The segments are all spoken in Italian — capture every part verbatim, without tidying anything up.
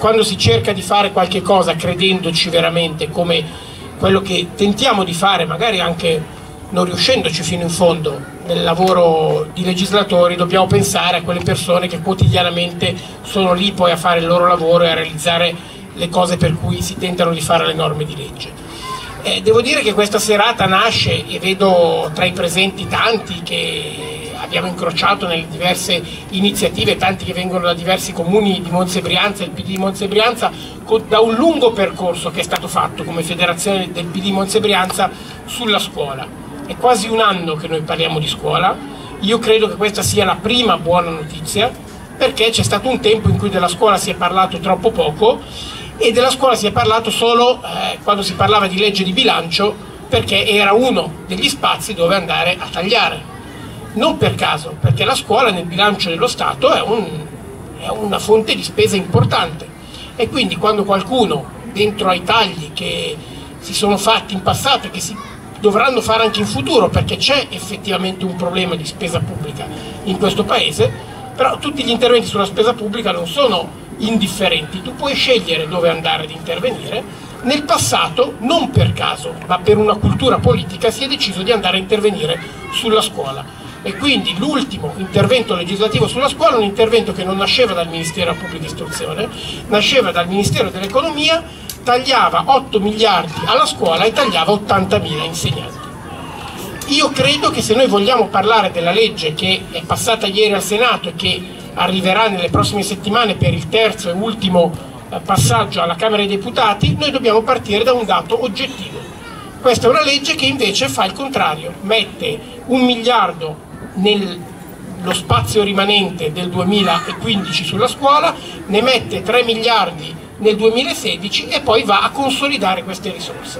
quando si cerca di fare qualche cosa credendoci veramente, come quello che tentiamo di fare, magari anche non riuscendoci fino in fondo nel lavoro di legislatori, dobbiamo pensare a quelle persone che quotidianamente sono lì poi a fare il loro lavoro e a realizzare le cose per cui si tentano di fare le norme di legge. Eh, devo dire che questa serata nasce, e vedo tra i presenti tanti che abbiamo incrociato nelle diverse iniziative, tanti che vengono da diversi comuni di Monza e Brianza, il P D di Monza e Brianza, da un lungo percorso che è stato fatto come federazione del P D Monza e Brianza sulla scuola. È quasi un anno che noi parliamo di scuola. Io credo che questa sia la prima buona notizia, perché c'è stato un tempo in cui della scuola si è parlato troppo poco, e della scuola si è parlato solo eh, quando si parlava di legge di bilancio, perché era uno degli spazi dove andare a tagliare. Non per caso, perché la scuola nel bilancio dello Stato è, un, è una fonte di spesa importante, e quindi quando qualcuno dentro ai tagli che si sono fatti in passato e che si dovranno fare anche in futuro, perché c'è effettivamente un problema di spesa pubblica in questo paese, però tutti gli interventi sulla spesa pubblica non sono indifferenti, tu puoi scegliere dove andare ad intervenire. Nel passato, non per caso, ma per una cultura politica, si è deciso di andare a intervenire sulla scuola, e quindi l'ultimo intervento legislativo sulla scuola è un intervento che non nasceva dal Ministero della Pubblica Istruzione, nasceva dal Ministero dell'Economia, tagliava otto miliardi alla scuola e tagliava ottantamila insegnanti. Io credo che se noi vogliamo parlare della legge che è passata ieri al Senato e che arriverà nelle prossime settimane per il terzo e ultimo passaggio alla Camera dei Deputati, noi dobbiamo partire da un dato oggettivo. Questa è una legge che invece fa il contrario, mette un miliardo nello spazio rimanente del duemilaquindici sulla scuola, ne mette tre miliardi nel duemilasedici e poi va a consolidare queste risorse.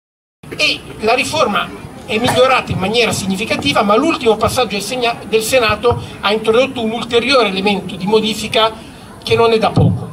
E la riforma è migliorata in maniera significativa, ma l'ultimo passaggio del Senato ha introdotto un ulteriore elemento di modifica che non è da poco.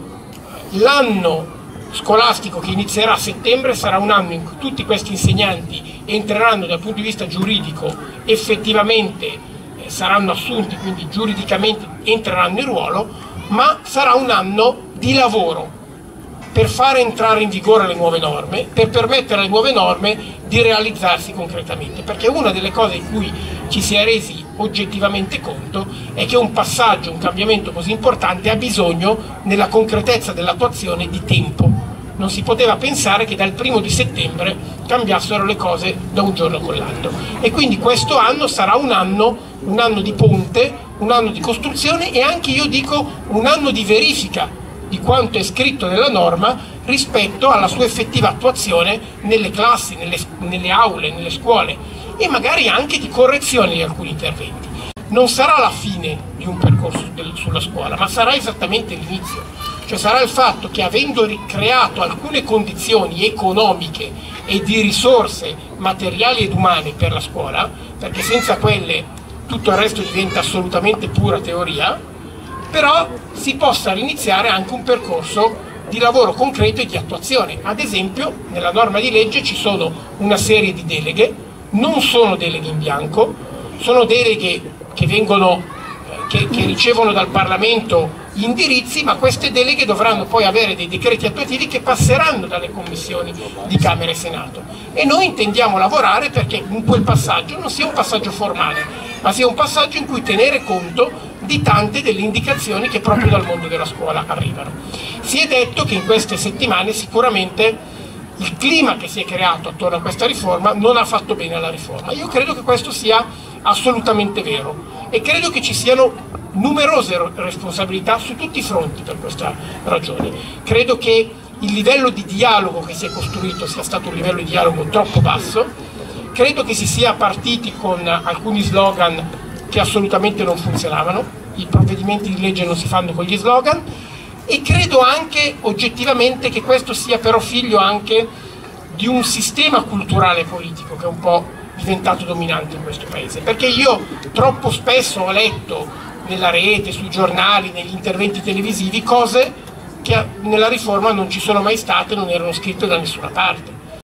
L'anno scolastico che inizierà a settembre sarà un anno in cui tutti questi insegnanti entreranno dal punto di vista giuridico, effettivamente eh, saranno assunti, quindi giuridicamente entreranno in ruolo, ma sarà un anno di lavoro per fare entrare in vigore le nuove norme, per permettere alle nuove norme di realizzarsi concretamente, perché una delle cose in cui ci si è resi oggettivamente conto è che un passaggio, un cambiamento così importante ha bisogno, nella concretezza dell'attuazione, di tempo. Non si poteva pensare che dal primo di settembre cambiassero le cose da un giorno con l'altro, e quindi questo anno sarà un anno, un anno di ponte, un anno di costruzione, e anche, io dico, un anno di verifica di quanto è scritto nella norma rispetto alla sua effettiva attuazione nelle classi, nelle, nelle aule, nelle scuole, e magari anche di correzione di alcuni interventi. Non sarà la fine di un percorso del, sulla scuola, ma sarà esattamente l'inizio, cioè sarà il fatto che, avendo creato alcune condizioni economiche e di risorse materiali ed umane per la scuola, perché senza quelle tutto il resto diventa assolutamente pura teoria, però si possa iniziare anche un percorso di lavoro concreto e di attuazione. Ad esempio, nella norma di legge ci sono una serie di deleghe, non sono deleghe in bianco, sono deleghe che vengono, che, che ricevono dal Parlamento gli indirizzi, ma queste deleghe dovranno poi avere dei decreti attuativi che passeranno dalle commissioni di Camera e Senato, e noi intendiamo lavorare perché in quel passaggio non sia un passaggio formale, ma sia un passaggio in cui tenere conto di tante delle indicazioni che proprio dal mondo della scuola arrivano. Si è detto che in queste settimane sicuramente il clima che si è creato attorno a questa riforma non ha fatto bene alla riforma. Io credo che questo sia assolutamente vero, e credo che ci siano numerose responsabilità su tutti i fronti per questa ragione. Credo che il livello di dialogo che si è costruito sia stato un livello di dialogo troppo basso, credo che si sia partiti con alcuni slogan che assolutamente non funzionavano, i provvedimenti di legge non si fanno con gli slogan, e credo anche oggettivamente che questo sia però figlio anche di un sistema culturale e politico che è un po' diventato dominante in questo paese, perché io troppo spesso ho letto nella rete, sui giornali, negli interventi televisivi, cose che nella riforma non ci sono mai state, non erano scritte da nessuna parte.